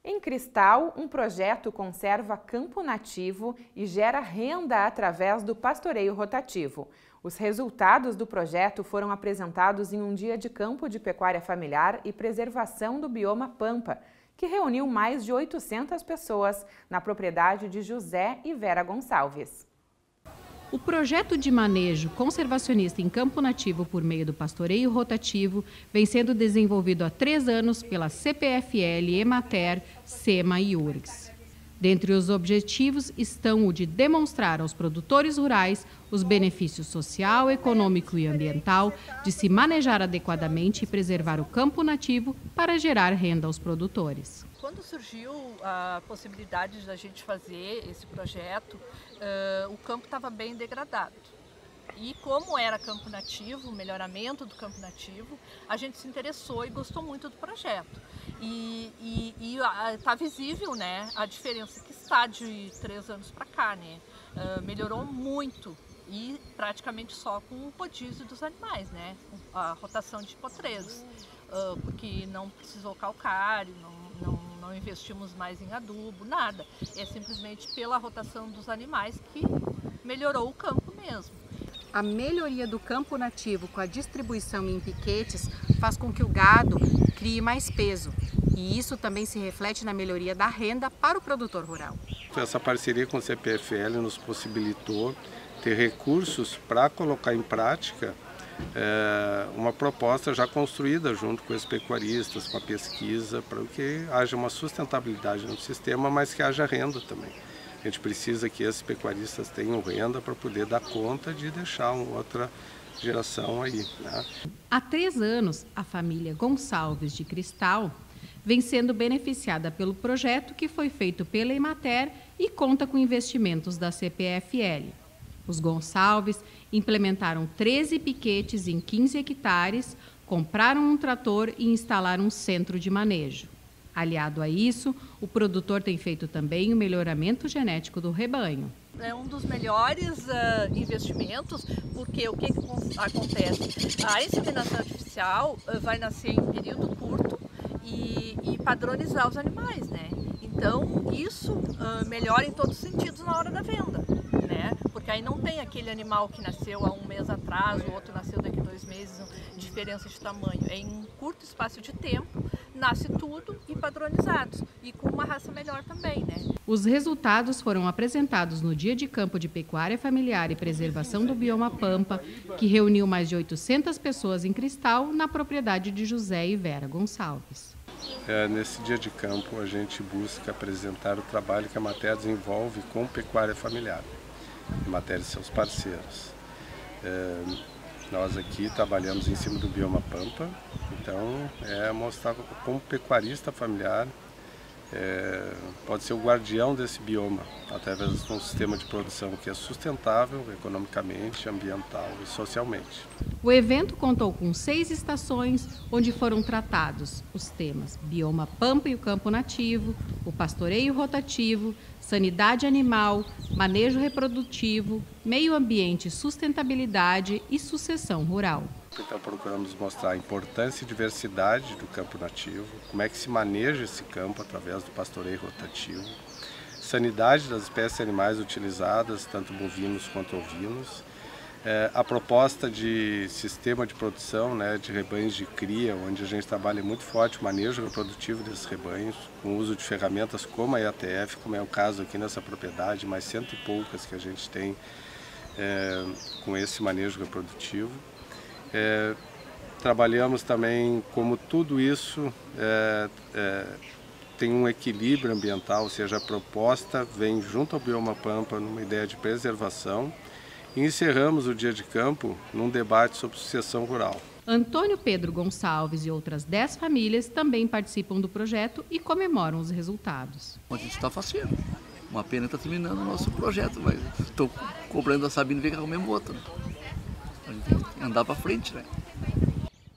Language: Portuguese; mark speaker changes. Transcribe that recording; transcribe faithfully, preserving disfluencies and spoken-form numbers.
Speaker 1: Em Cristal, um projeto conserva campo nativo e gera renda através do pastoreio rotativo. Os resultados do projeto foram apresentados em um dia de campo de pecuária familiar e preservação do bioma Pampa, que reuniu mais de oitocentas pessoas na propriedade de José e Vera Gonçalves.
Speaker 2: O projeto de manejo conservacionista em campo nativo por meio do pastoreio rotativo vem sendo desenvolvido há três anos pela C P F L, Emater, SEMA e U R G S. Dentre os objetivos estão o de demonstrar aos produtores rurais os benefícios social, econômico e ambiental de se manejar adequadamente e preservar o campo nativo para gerar renda aos produtores.
Speaker 3: Quando surgiu a possibilidade de a gente fazer esse projeto, uh, o campo estava bem degradado. E como era campo nativo, o melhoramento do campo nativo, a gente se interessou e gostou muito do projeto. E está visível, né, a diferença que está de três anos para cá, né? Uh, melhorou muito e praticamente só com o rodízio dos animais, né? A rotação de potreiros, uh, porque não precisou calcário, não, não Não investimos mais em adubo, nada. É simplesmente pela rotação dos animais que melhorou o campo mesmo.
Speaker 2: A melhoria do campo nativo com a distribuição em piquetes faz com que o gado crie mais peso. E isso também se reflete na melhoria da renda para o produtor rural.
Speaker 4: Essa parceria com o C P F L nos possibilitou ter recursos para colocar em prática É uma proposta já construída junto com os pecuaristas, com a pesquisa, para que haja uma sustentabilidade no sistema, mas que haja renda também. A gente precisa que esses pecuaristas tenham renda para poder dar conta de deixar uma outra geração aí, né?
Speaker 2: Há três anos, a família Gonçalves de Cristal vem sendo beneficiada pelo projeto que foi feito pela Emater e conta com investimentos da C P F L. Os Gonçalves implementaram treze piquetes em quinze hectares, compraram um trator e instalaram um centro de manejo. Aliado a isso, o produtor tem feito também o melhoramento genético do rebanho.
Speaker 3: É um dos melhores uh, investimentos, porque o que, que acontece? A inseminação artificial uh, vai nascer em período curto e, e padronizar os animais, né? Então, isso uh, melhora em todos os sentidos na hora da venda, né? Porque aí não tem aquele animal que nasceu há um mês atrás, o outro nasceu daqui a dois meses, diferença de tamanho. É em um curto espaço de tempo, nasce tudo e padronizados. E com uma raça melhor também, né?
Speaker 2: Os resultados foram apresentados no Dia de Campo de Pecuária Familiar e Preservação do Bioma Pampa, que reuniu mais de oitocentas pessoas em Cristal, na propriedade de José e Vera Gonçalves.
Speaker 4: É, nesse dia de campo, a gente busca apresentar o trabalho que a Emater desenvolve com pecuária familiar. Emater e seus parceiros. É, nós aqui trabalhamos em cima do bioma Pampa, então é mostrar como pecuarista familiar é, pode ser o guardião desse bioma, através de um sistema de produção que é sustentável economicamente, ambiental e socialmente.
Speaker 2: O evento contou com seis estações, onde foram tratados os temas bioma Pampa e o campo nativo, o pastoreio rotativo, sanidade animal, manejo reprodutivo, meio ambiente, sustentabilidade e sucessão rural.
Speaker 4: Então procuramos mostrar a importância e diversidade do campo nativo, como é que se maneja esse campo através do pastoreio rotativo, sanidade das espécies animais utilizadas, tanto bovinos quanto ovinos, é, a proposta de sistema de produção, né, de rebanhos de cria, onde a gente trabalha muito forte o manejo reprodutivo desses rebanhos, com o uso de ferramentas como a E A T F, como é o caso aqui nessa propriedade, mais cento e poucas que a gente tem é, com esse manejo reprodutivo. É, trabalhamos também como tudo isso é, é, tem um equilíbrio ambiental, ou seja, a proposta vem junto ao bioma Pampa numa ideia de preservação e encerramos o dia de campo num debate sobre sucessão rural.
Speaker 2: Antônio Pedro Gonçalves e outras dez famílias também participam do projeto e comemoram os resultados.
Speaker 5: A gente está fazendo. Uma pena está terminando o nosso projeto, mas estou cobrando a Sabine ver que ela mesmo outra. A gente tem que andar para frente, né?